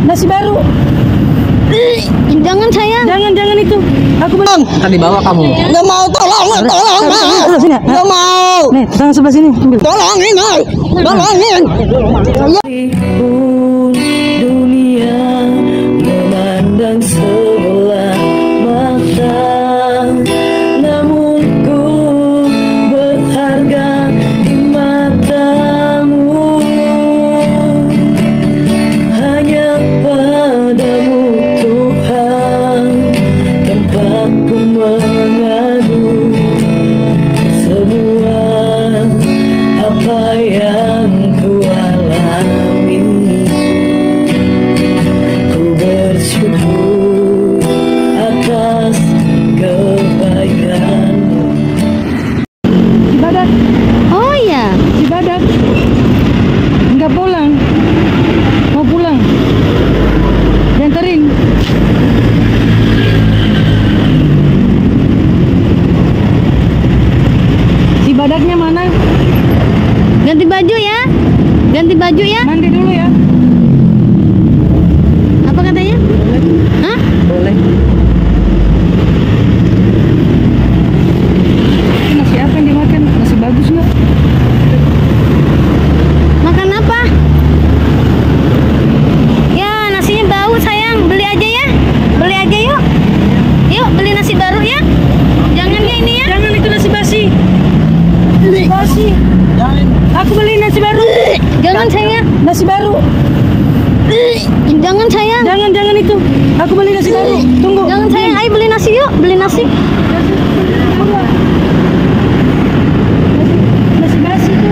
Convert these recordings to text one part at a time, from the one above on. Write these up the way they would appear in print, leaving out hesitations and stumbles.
nasi baru. Jangan sayang. Jangan itu. Aku belum. Tadi bawa kamu. Nggak mau, tolong. Sini. Nggak mau. Nih, tangan sebelah sini. Ambil. Tolongin. Dunia memandang sebelah mata, namun ku berharga di matamu. Hanya padamu Tuhan tempatku mengadu semua apa yang ku alami. Ku bersyukur atas kebaikanmu. Cibadak, Oh iya. Cibadak. Enggak pulang. Mau pulang. Dianterin. Cibadaknya mana? Ganti baju ya. Ganti baju ya. Mandi dulu ya. Apa katanya? Hah? Boleh. Nasi apa yang dimakan? Nasi bagus nggak? Makan apa? Ya, nasinya bau sayang. Beli aja ya. Beli aja yuk. Yuk, beli nasi baru ya. Jangan ya ini ya. Jangan itu nasi basi. Nasi basi. Aku beli nasi baru. Jangan sayang. Nasi baru. Jangan sayang. Jangan itu. Aku beli nasi baru. Tunggu. Jangan sayang. Ayo beli nasi yuk. Beli nasi. Nasi basi tuh.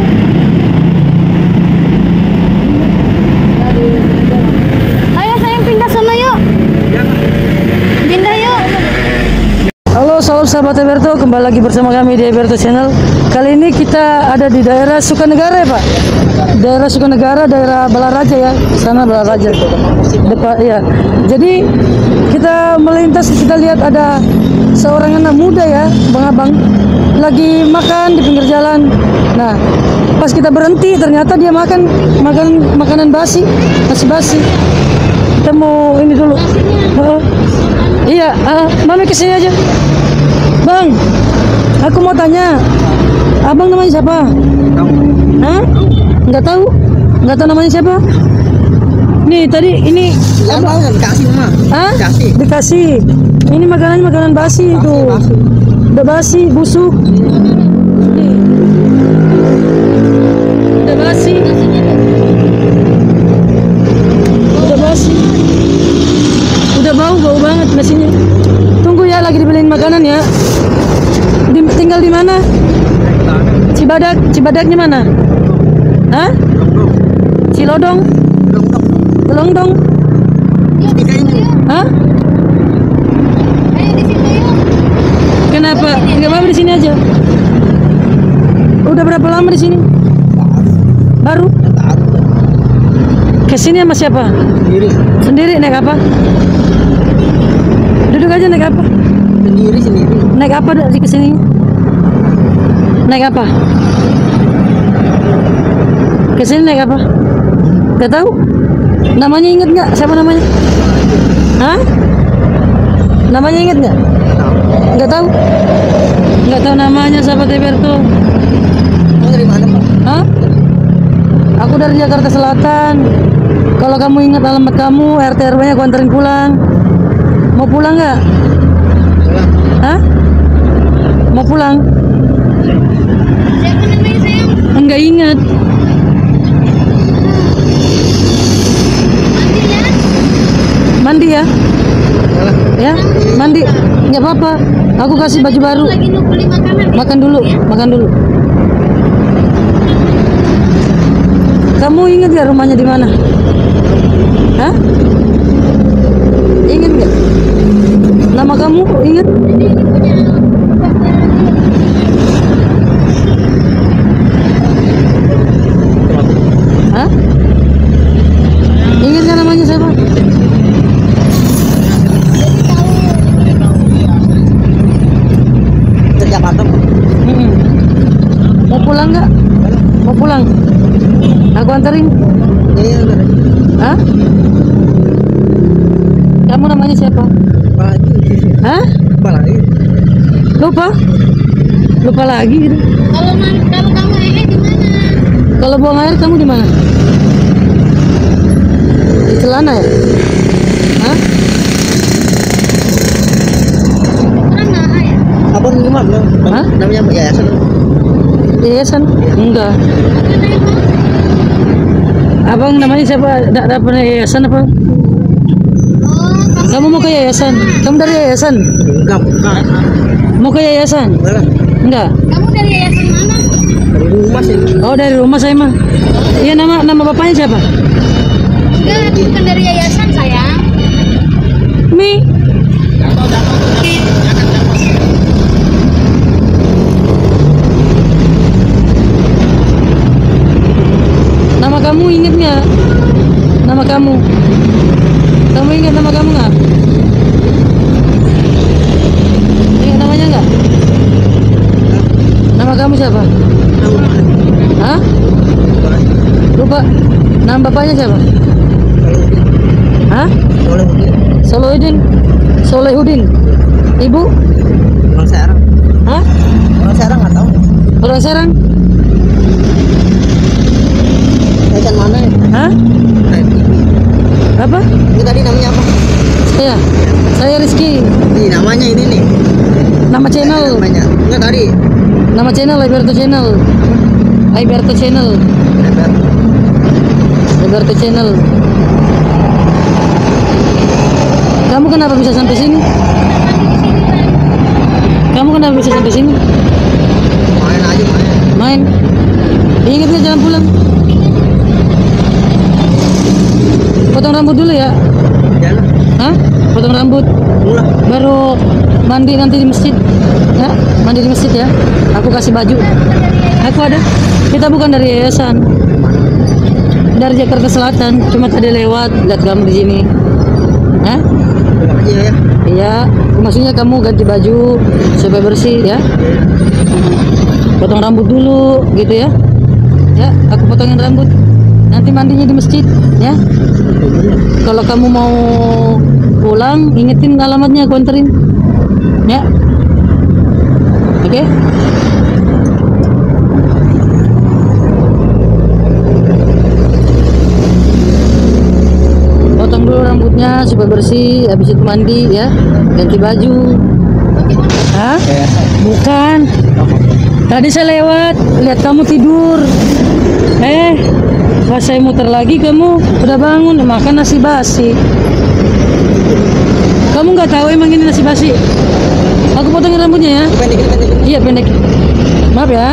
Ayo sayang pindah sana yuk. Pindah yuk. Halo sahabat Eberto, kembali lagi bersama kami di Eberto Channel. Kali ini kita ada di daerah Sukanegara ya Pak. Daerah Sukanegara, daerah Balaraja ya. Sana Balaraja. Depan ya. Jadi kita melintas, kita lihat ada seorang anak muda ya, abang-abang lagi makan di pinggir jalan. Nah, pas kita berhenti ternyata dia makan makanan basi, nasi basi. Kita mau ini dulu. Iya, Mami kesini aja. Bang, aku mau tanya, abang namanya siapa? Hah? Nggak tahu? Nggak tahu namanya siapa? Nih tadi ini. Yang mau dikasih mah. Hah? Dikasih. Ini makanan basi itu. Udah basi, busuk. Nih. Udah basi. Udah basi. Udah bau banget nasinya. Tunggu ya, lagi dibeliin makanan ya. Tinggal di mana? Cibadaknya mana? Hah? Cilodong? Telongdong? Hah? Ayo di situ yuk. Kenapa? Enggak apa-apa di sini aja. Udah berapa lama di sini? Baru? Kesini sama siapa? Sendiri naik apa? Duduk aja, naik apa? Sendiri. Naik apa dari kesini? Naik apa? Kesini naik apa? Gak tahu? Namanya inget nggak? Siapa namanya? Hah? Namanya inget nggak? Nggak tahu? Nggak tahu namanya sahabat Eberto. Kamu dari mana Pak? Hah? Aku dari Jakarta Selatan. Kalau kamu ingat alamat kamu, RT RW-nya aku anterin pulang. Mau pulang nggak? Hah? Mau pulang? Siapa namanya sayang? Enggak ingat. Mandi ya? Ya, mandi. Nggak apa-apa. Aku kasih baju baru. Lagi nunggu beli makanan. Makan dulu. Kamu ingat gak rumahnya di mana? Hah? Ingat gak? Nama kamu ingat? Hah? Ingat gak namanya siapa? Dari Jakarta Pak. Mau pulang nggak? Mau pulang? Aku anterin. Iya, udah. Hah? Kamu namanya siapa? Lagi. Hah? Apa lagi? Lupa? Lupa lagi gitu. Kalau kamu di mana? Kalau buang air kamu di mana? Di celana ya? Hah? Orang marah ya? Abang di mana belum? Hah? Namanya apa? Yayasan. Yayasan? Enggak. Abang namanya siapa? Ada pernah yayasan apa? Kamu mau ke yayasan? Kamu dari yayasan? Enggak, bukan. Mau ke yayasan? Enggak lah. Enggak. Kamu dari yayasan mana? Dari rumah sih. Oh, dari rumah saya mah. Iya, nama bapaknya siapa? Enggak, bukan dari yayasan sayang. Mi. Nama kamu inget nggak? Nama kamu? Kamu ingat nama kamu nggak? Ingat namanya nggak? Nama kamu siapa? Hah? Lupa. Nama bapaknya siapa? Hah? Solehudin. Solehudin. Ibu? Orang Serang. Hah? Orang Serang nggak tahu. Orang Serang? Yayasan mana ya? Hah? Apa? Ini tadi namanya apa? Saya Rizky. Ini namanya ini nih. Nama channel. Namanya. Enggak tadi. Nama channel Iberto Channel. Iberto Channel. Iberto Channel. Kamu kenapa bisa sampai sini? Kamu kenapa bisa sampai sini? Main aja main. Main. Ingat nggak jalan pulang? Potong rambut dulu ya. Jalan. Hah? Potong rambut. Pulang. Baru mandi nanti di masjid. Ya, mandi di masjid ya. Aku kasih baju. Aku ada. Kita bukan dari yayasan. Dari Jakarta Selatan. Cuma tadi lewat lihat kamu di sini. Hah? Pulang aja ya. Iya. Maksudnya kamu ganti baju supaya bersih ya. Potong rambut dulu gitu ya. Ya, aku potongin rambut. Nanti mandinya di masjid ya. Kalau kamu mau pulang, ingetin alamatnya, aku anterin. Ya. Oke? Potong dulu rambutnya supaya bersih, habis itu mandi ya. Ganti baju. Hah? Bukan. Tadi saya lewat, lihat kamu tidur. Pas saya muter lagi kamu udah bangun makan nasi basi. Kamu nggak tahu emang ini nasi basi? Aku potongin rambutnya ya. Pendek. Iya pendek. Maaf ya.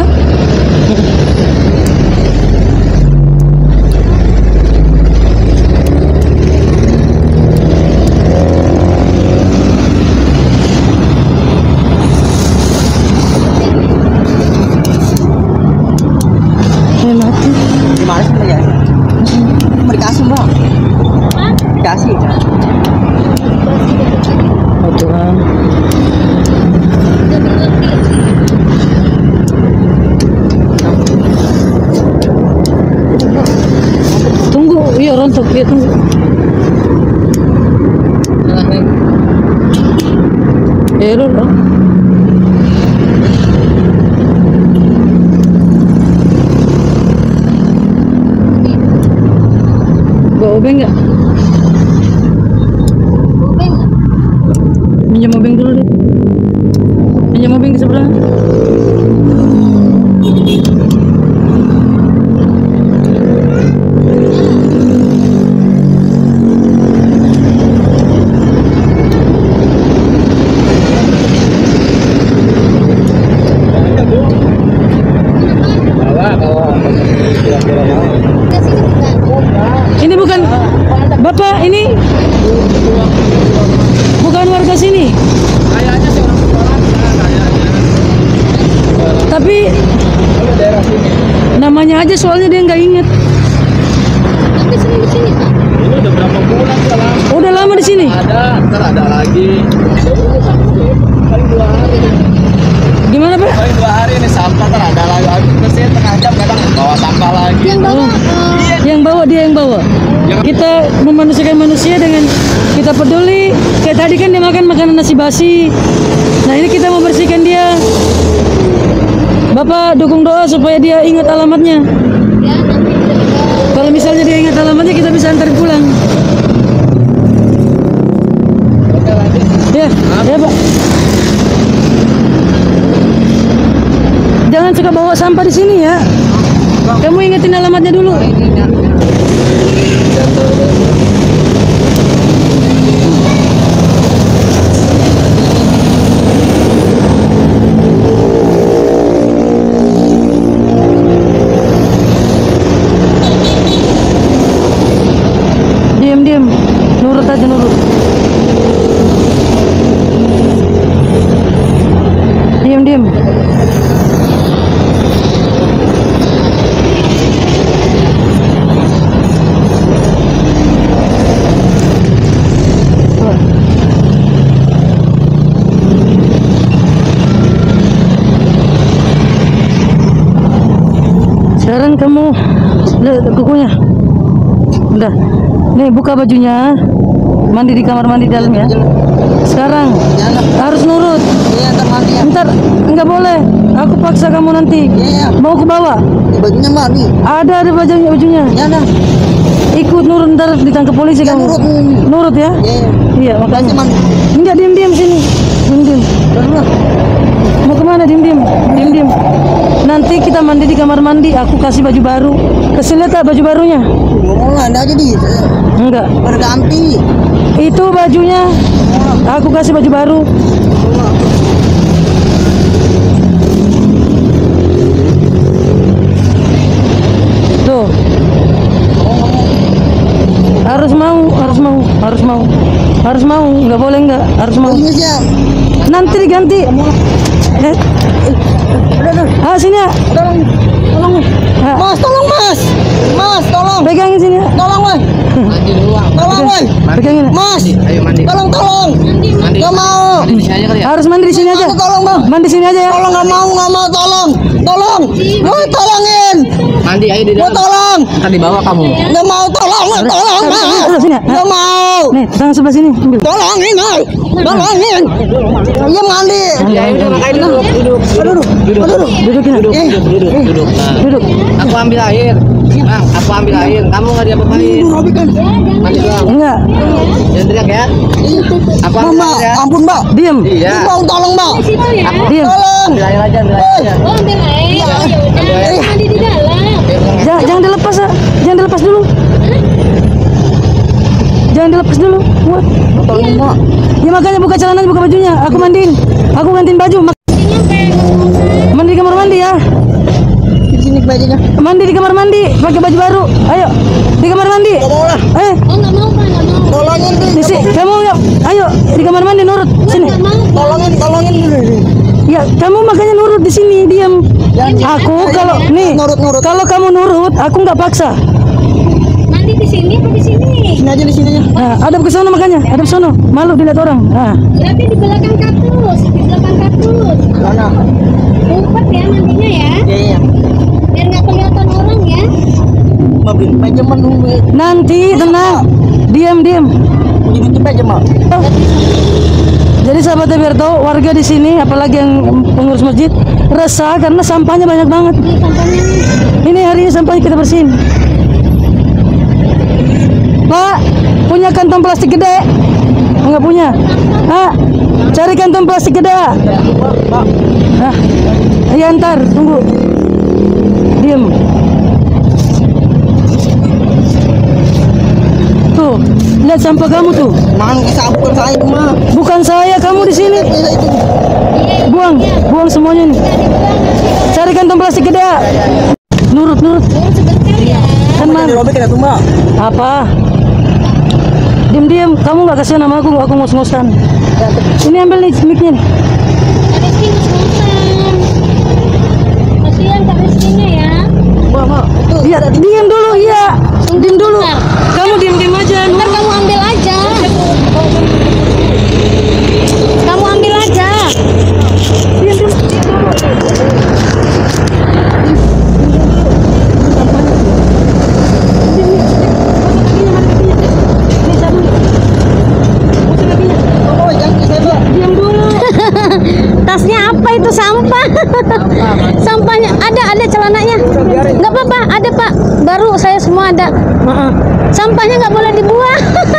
Mati. Gimana sih ya? Mau dikasih bang? Dikasih. Oh Tuhan. Tunggu, iya rontok, iya tunggu. Error dong. Bawa obeng nggak? Minjam obeng dulu deh. Minjam obeng di seberang. Ini bukan Bapak, ini bukan warga sini. Kayaknya sih orang sekolah kayaknya. Tapi Daerah sini. namanya aja soalnya dia nggak inget. Tapi sering di sini Pak. Ini udah berapa bulan udah lama. Udah lama di sini. Ada, ntar ada lagi. Paling 2 hari. Gimana Pak? Paling 2 hari nih sampah ntar ada lagi. Terus tengah jam kadang bawa sampah lagi. Yang bawa Yang bawa dia yang bawa. Kita memanusiakan manusia dengan kita peduli, nasi basi. Nah ini kita mau bersihkan dia. Bapak dukung doa supaya dia ingat alamatnya. Ya, nanti kita bisa. Kalau misalnya dia ingat alamatnya, kita bisa antar pulang. Ya, ya Pak. Jangan suka bawa sampah di sini ya. Kamu ingetin alamatnya dulu. Diam, nurut aja, nurut. Diam. Sekarang kamu lihat kukunya. Udah. Nih buka bajunya. Mandi di kamar mandi dalam ya. Sekarang harus nurut. Iya, ntar mandi ya. Ntar enggak boleh. Aku paksa kamu nanti. Iya. Mau ke bawah. Bajunya mandi. Ada bajunya. Ya dah. Ikut nurut, ntar ditangkap polisi Ya, kamu. nurut. Nurut ya? Iya. Iya, makanya. Masih mandi. Enggak, diam sini. Diam. Mau kemana? Diam. Nanti kita mandi di kamar mandi. Aku kasih baju baru. Kasih lihat tak baju barunya? Ngomong lah, ada aja di. Enggak. Berganti. Itu bajunya. Aku kasih baju baru. Tuh. Harus mau. Enggak boleh enggak. Harus mau. Bajunya siap. Nanti diganti. Sini ya. Tolong. Ah, Mas, tolong Mas. Mas, tolong. pegangin sini ya. Tolong, woi. Mandi dulu. Tolong, woi. Pegangin. Mas. Ayo mandi. Tolong. Mandi. Gak mau. Mandi di sini aja kali ya. Harus mandi di sini aja. Tolong, Bang. Mandi sini aja ya. Tolong, gak mau, tolong. Woi, tolongin. Mandi aja di Woi, dalam. tolong. Ntar dibawa kamu. Gak mau, tolong, Mas. Sini. Gak mau. Nih, tangan sebelah sini. Ambil. Tolongin, Mas. Tolongin. Iya, mandi. Ya udah makanya duduk. Dudukin. Duduk. Nah, Duduk. aku ambil air. Bang, aku ambil air. Kamu nggak diapa-apain. Mandi doang. Enggak. Jangan teriak ya. Aku ambil Mbak, air ya. ampun, Mbak. Diam. Iya. Mbak, tolong, Mbak. Di situ ya. Diam. Tolong. Ambil air aja. Oh, ambil air. Ya udah. Mandi di dalam. Jangan dilepas ya. Jangan dilepas dulu. Wah. Tolong, Mbak. Ya makanya buka celananya, buka bajunya. Aku mandiin. Aku gantiin baju. Mandi di kamar mandi ya. Di sini bajunya. Mandi di kamar mandi. Pakai baju baru. Ayo. Di kamar mandi. Gak mau lah. Oh, nggak mau, Pak, nggak mau. Tolongin, Bi. Di sini. Kamu yuk. Ayo. Di kamar mandi nurut. Sini. Nggak mau. Tolongin dulu. Ya, kamu makanya nurut di sini. Diam. Aku kalau nih. Nurut. Kalau kamu nurut, aku nggak paksa. Mandi di sini apa di sini? Sini aja, di sini aja. Nah, adab ke sono makanya. Adab sono. Malu dilihat orang. Nah. Berarti di belakang kaktus. Mana? Ngumpet ya mandinya ya. Iya. Biar nggak kelihatan orang ya. Mbak, beli meja menunggu. Nanti tenang. Diam. Punya meja, Mbak. Jadi sahabat Berto, warga di sini, apalagi yang pengurus masjid, resah karena sampahnya banyak banget. Ini sampahnya nih. Ini hari ini sampahnya kita bersihin. Pak, punya kantong plastik gede? Enggak punya. Cari kantong plastik gede. Ya ntar, tunggu. Diam. Tuh, lihat sampah kamu tuh. Nang bukan saya, Mbak. Bukan saya, kamu di sini. Buang semuanya nih. Cari kantong plastik gede. Nurut. Sebentar ya. Kan man. Dirobek ya tuh, Mbak. Apa? Diam. Kamu nggak kasihan sama aku ngos-ngosan. Ini ambil nih mic-nya nih. Ada sih ngos-ngosan. Kasihan Kak Rizky-nya ya. Mbak. Itu Iya, diam dulu, iya. Diam dulu. Kamu diam aja. Ntar kamu ambil aja. Diam. Oh, jangan saya, Mbak. ada. Sampahnya nggak boleh dibuang.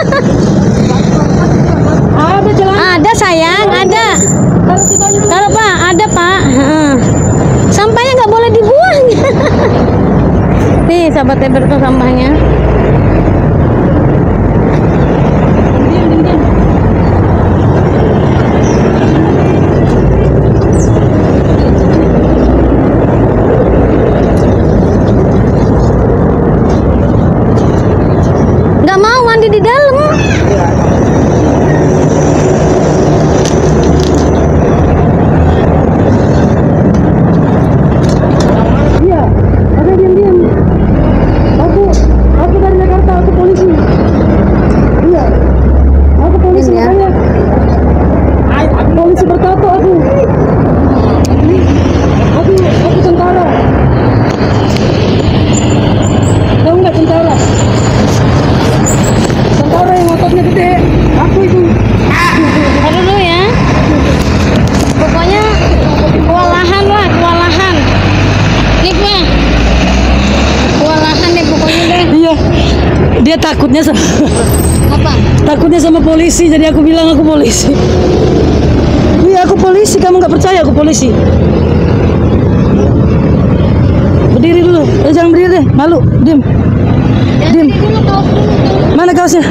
Ada jalan. Ada sayang, ada. Kalau Pak, ada Pak. Sampahnya nggak boleh dibuang. Nih sahabat Eberto sampahnya. Nggak mau mandi di dalam. Iya, ada diam-diam. Aku dari Jakarta, aku polisi. Iya, aku polisi Ya. makanya. Polisi bertato aku. Aku tentara. Tahu nggak tentara? Tentara yang ototnya gede. Aku itu. Taruh dulu ya. Pokoknya kewalahan lah, kewalahan. Nih Pak. Kewalahan deh pokoknya deh. Iya. Dia takutnya sama Apa? polisi, jadi aku bilang aku polisi. Iya, aku polisi, kamu nggak percaya aku polisi. Berdiri dulu, jangan berdiri deh, malu, diam. Diam. Dulu kaos dulu. Mana kaosnya?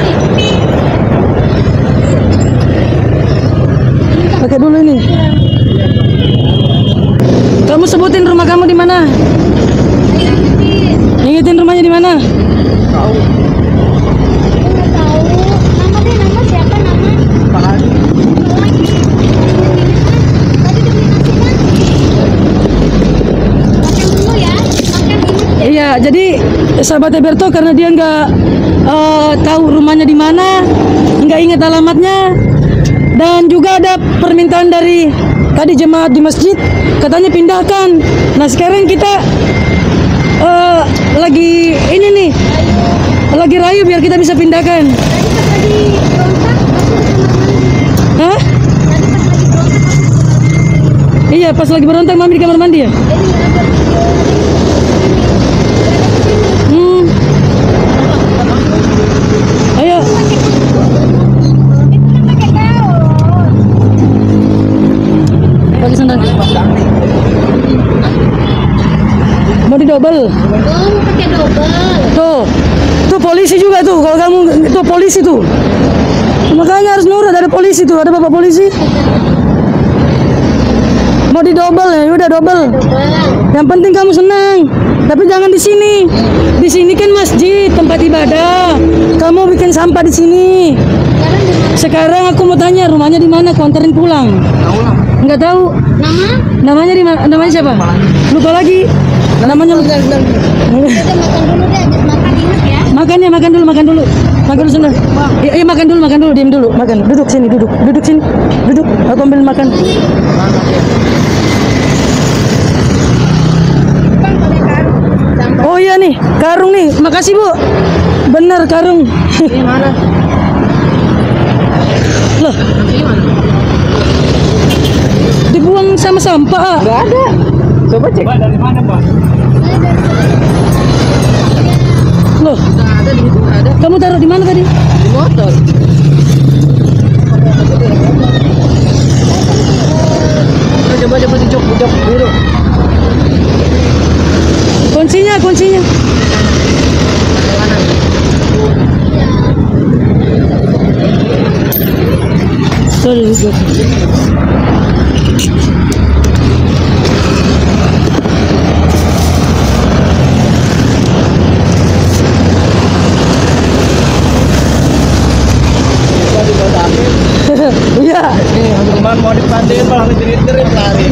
Pakai dulu ini. Kamu sebutin rumah kamu di mana? Ingetin rumahnya di mana? Tahu. Nama deh, nama siapa nama? Tadi udah beli nasi kan? Makan dulu ya, makan dulu. Iya, jadi sahabat Eberto karena dia nggak tahu rumahnya di mana, nggak ingat alamatnya, dan juga ada permintaan dari tadi jemaat di masjid, katanya pindahkan. Nah sekarang kita lagi ini nih, lagi rayu biar kita bisa pindahkan. Tadi pas lagi berontak, aku di kamar mandi. Hah? Tadi pas lagi berontak, aku di kamar mandi. Iya, pas lagi berontak mami di kamar mandi ya. Jadi ada Ayo. itu kan pakai kaos. Pakai sandal. Mau didobel. Oh, pakai double. Tuh polisi juga tuh. Kalau kamu tuh polisi tuh. Makanya harus nurut, ada polisi tuh, ada bapak polisi. Mau didobel ya, udah dobel. Yang penting kamu senang. Tapi jangan di sini. Di sini kan masjid, tempat ibadah. Kamu bikin sampah di sini. Sekarang aku mau tanya rumahnya di mana? Aku anterin pulang. Enggak tahu. Nama? Namanya di mana? Namanya siapa? Lupa lagi. Namanya lupa. Kita makan dulu deh, habis makan ingat ya. Makan dulu. Makan dulu sana. Iya, makan dulu, diam dulu. Makan. Duduk sini. Duduk. Aku ambil makan. Oh iya nih, karung nih. Makasih Bu. Bener karung. Ini mana? Loh. Dibuang sama sampah. Nggak ada. Coba cek. Dari mana, Pak? Loh, Nggak ada di situ, nggak ada. kamu taruh di mana tadi? Di motor. Coba di jok biru. Kuncinya. Sorry. Iya. Cuman mau dipandiin malah ngecerit-cerit lari.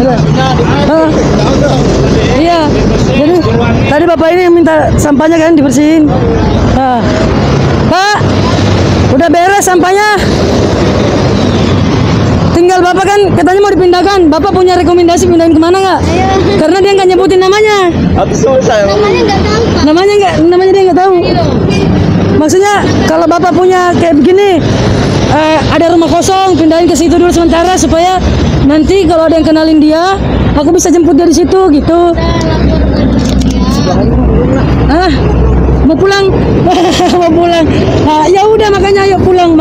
Iya. Jadi tadi bapak ini yang minta sampahnya kan dibersihin. Nah, Pak, udah beres sampahnya. Tinggal bapak kan katanya mau dipindahkan. Bapak punya rekomendasi pindahin kemana nggak? Karena dia nggak nyebutin namanya. Aku susah. Namanya nggak tahu Pak. Namanya dia nggak tahu. Maksudnya kalau bapak punya kayak begini, ada rumah kosong, pindahin ke situ dulu sementara supaya nanti kalau ada yang kenalin dia, aku bisa jemput dia di situ gitu. Kita lapor ke dia. Ah, mau pulang?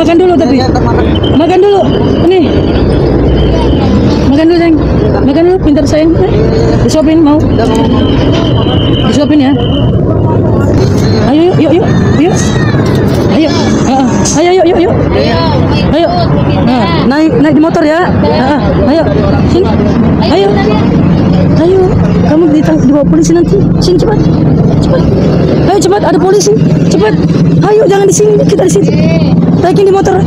Makan dulu tapi. Makan dulu. Ini. Makan dulu sayang. Makan dulu, pintar sayang. Disuapin mau? Disuapin ya. Ayo yuk, yuk, yuk. Ayo. Ayo yuk, yuk, yuk. Ayo. Naik di motor ya. Ayo. Sini. Ayo. Ayo. Kamu dibawa polisi nanti. Sini cepat. Cepat. Ayo cepat, ada polisi. Cepat. Ayo jangan di sini, kita di sini. Naikin di motor.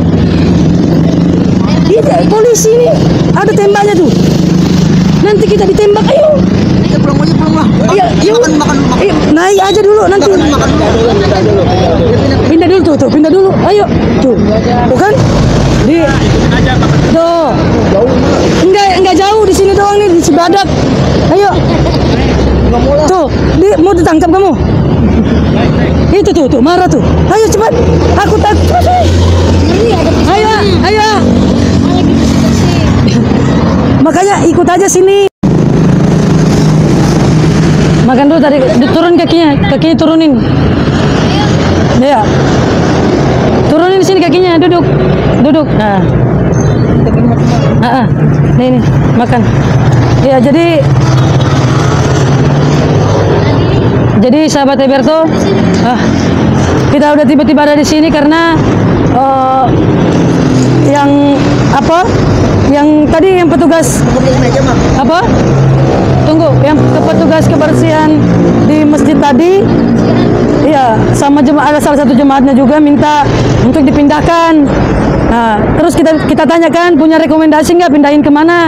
Ini polisi ini. Ada tembaknya tuh. Nanti kita ditembak. Ayo. Pulang. Iya, yuk. Naik aja dulu nanti. Pindah dulu tuh, pindah dulu. Ayo. Tuh. Bukan? Tuh. Enggak jauh di sini doang nih, di Cibadak. Ayo. Tuh, mau ditangkap kamu. Itu tuh, marah tuh. Ayo cepat. Aku takut. Ayo. Makanya ikut aja sini. Makan dulu tadi, turun kakinya turunin. Ya. Turunin di sini kakinya, duduk. Nah. Nih, makan. Ya, jadi sahabat Eberto, kita udah tiba-tiba ada di sini karena yang tadi yang petugas apa? Tunggu, yang petugas kebersihan di masjid tadi, iya, sama ada salah satu jemaatnya juga minta untuk dipindahkan. Nah, terus kita tanyakan punya rekomendasi nggak pindahin kemana?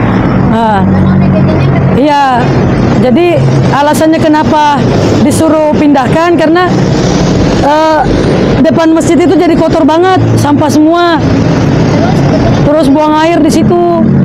Iya, jadi alasannya kenapa disuruh pindahkan karena depan masjid itu jadi kotor banget, sampah semua. Terus buang air di situ.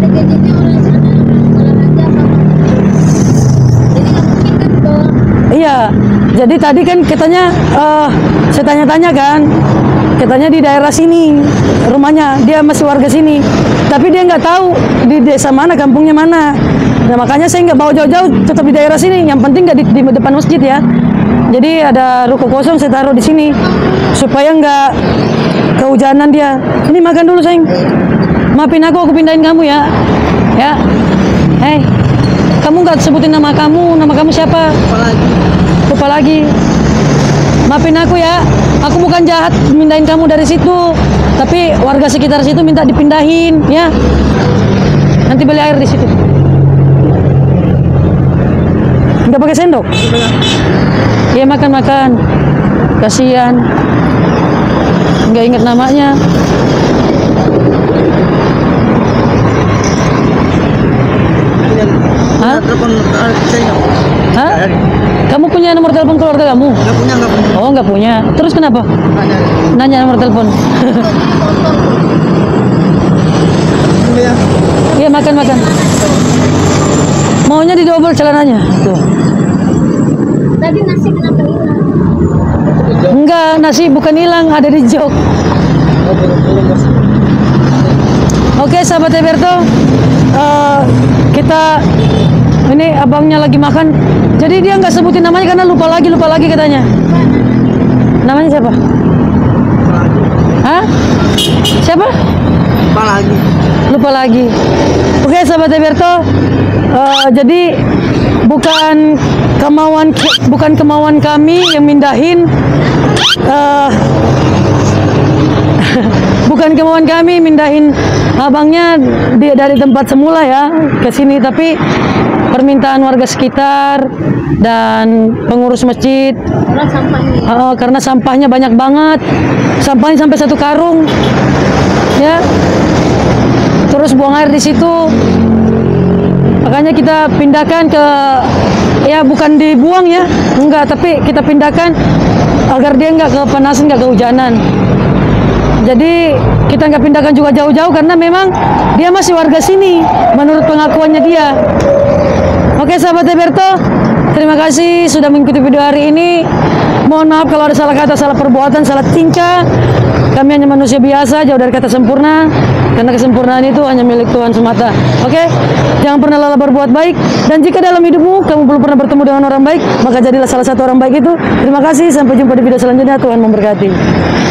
Iya, jadi tadi kan katanya saya tanya-tanya kan, katanya di daerah sini rumahnya, dia masih warga sini, tapi dia nggak tahu di desa mana, kampungnya mana. Nah makanya saya nggak bawa jauh-jauh, tetap di daerah sini. Yang penting nggak di depan masjid ya. Jadi ada ruko kosong saya taruh di sini supaya nggak kehujanan dia. Ini makan dulu sayang. Maafin aku pindahin kamu ya. Ya. Hei, kamu nggak sebutin nama kamu siapa? Lupa lagi. Maafin aku ya. Aku bukan jahat mindahin kamu dari situ, tapi warga sekitar situ minta dipindahin ya. Nanti beli air di situ. Nggak pakai sendok? Iya makan. Kasihan. Nggak ingat namanya. Hah? Kamu punya nomor telepon keluarga kamu? Nggak punya. Oh nggak punya. Terus kenapa? Nanya nomor telepon. Iya makan. Maunya didobel celananya. Tuh. Tadi nasi kenapa hilang? Enggak, nasi bukan hilang, ada di jok. Oke, sahabat Eberto, kita ini abangnya lagi makan. Jadi dia nggak sebutin namanya karena lupa lagi katanya. Namanya siapa? Hah? Siapa? Lupa lagi. Oke, sahabat Eberto, jadi bukan kemauan kami yang mindahin. Bukan kemauan kami mindahin abangnya dari tempat semula ya ke sini, tapi permintaan warga sekitar dan pengurus masjid. Karena sampahnya banyak banget, sampahnya sampai 1 karung, ya. Terus buang air di situ, makanya kita pindahkan ke, ya bukan dibuang ya, enggak, tapi kita pindahkan agar dia nggak kepanasan, nggak kehujanan. Jadi kita nggak pindahkan juga jauh-jauh karena memang dia masih warga sini menurut pengakuannya dia. Oke sahabat Eberto, terima kasih sudah mengikuti video hari ini. Mohon maaf kalau ada salah kata, salah perbuatan, salah tingkah. Kami hanya manusia biasa, jauh dari kata sempurna, karena kesempurnaan itu hanya milik Tuhan semata. Oke, jangan pernah lelah berbuat baik. Dan jika dalam hidupmu kamu belum pernah bertemu dengan orang baik, maka jadilah salah satu orang baik itu. Terima kasih, sampai jumpa di video selanjutnya. Tuhan memberkati.